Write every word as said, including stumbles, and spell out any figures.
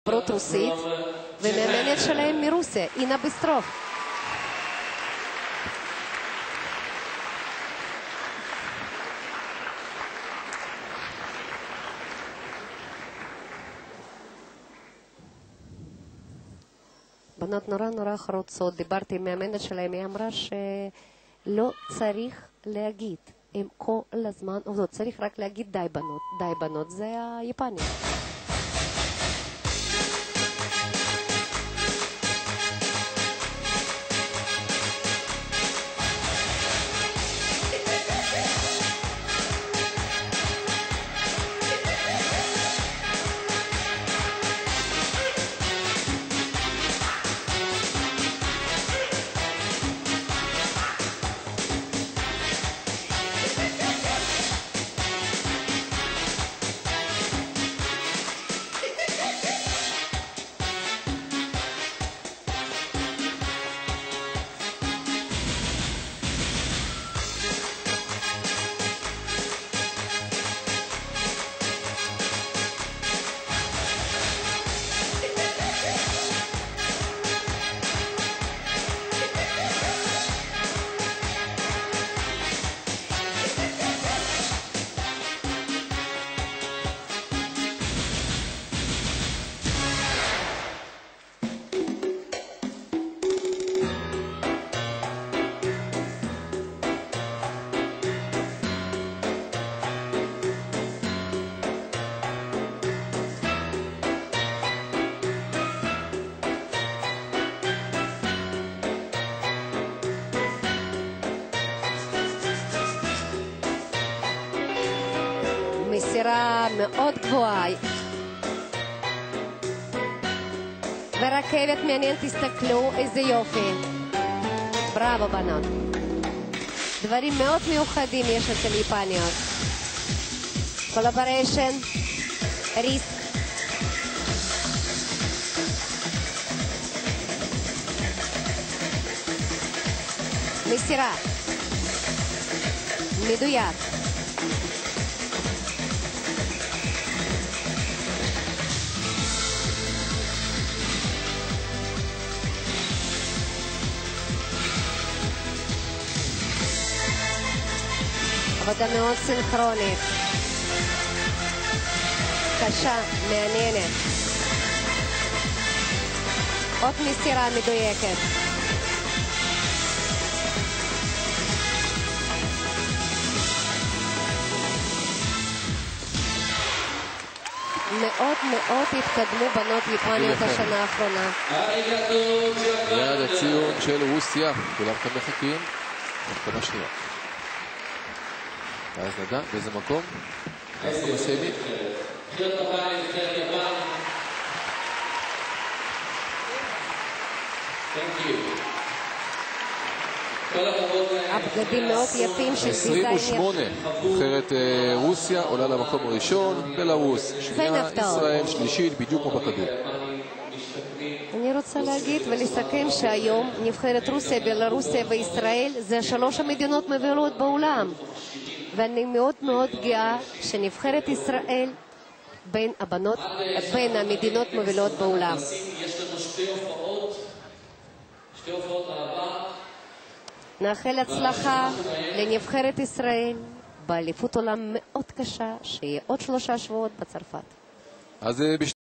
מדברות רוסית, ומאמנת שלהם מרוסיה, אינה ביסטרוב. בנות נורא נורא חרוצות, דיברתי עם מאמנת שלהם, היא אמרה שלא צריך להגיד, הם כל הזמן עובדות, צריך רק להגיד די בנות, די בנות, זה היפניה. מסירה מאוד גבוהה ורכבת מעניין, תסתכלו איזה יופי, בראבו בנות, דברים מאוד מיוחדים יש אצל יפניות, קולבריישן, ריסק, מסירה מדויק, עבודה מאוד סינכרונית, קשה, מעניינת, עוד מסירה מדויקת, מאוד מאוד התקדמו בנות יפניות השנה האחרונה. יעד הציון של רוסיה, כולם כאן מחכים, כמה שנייה. אז נדע באיזה מקום אנחנו מסיימים. הבגדים מאוד יפים של עשרים ושמונה, נבחרת רוסיה עולה למקום הראשון, בלרוס שנייה, ישראל שלישית, בדיוק כמו בכדור. אני רוצה להגיד ולסכם שהיום נבחרת רוסיה, בלרוסיה וישראל זה שלוש המדינות מובילות בעולם, ואני מאוד מאוד גאה שנבחרת ישראל בין הבנות, בין המדינות מובילות בעולם. יש לנו שתי הופעות, שתי הופעות אהבה. נאחל הצלחה לנבחרת ישראל באליפות עולם מאוד קשה שיהיה עוד שלושה שבועות בצרפת. אז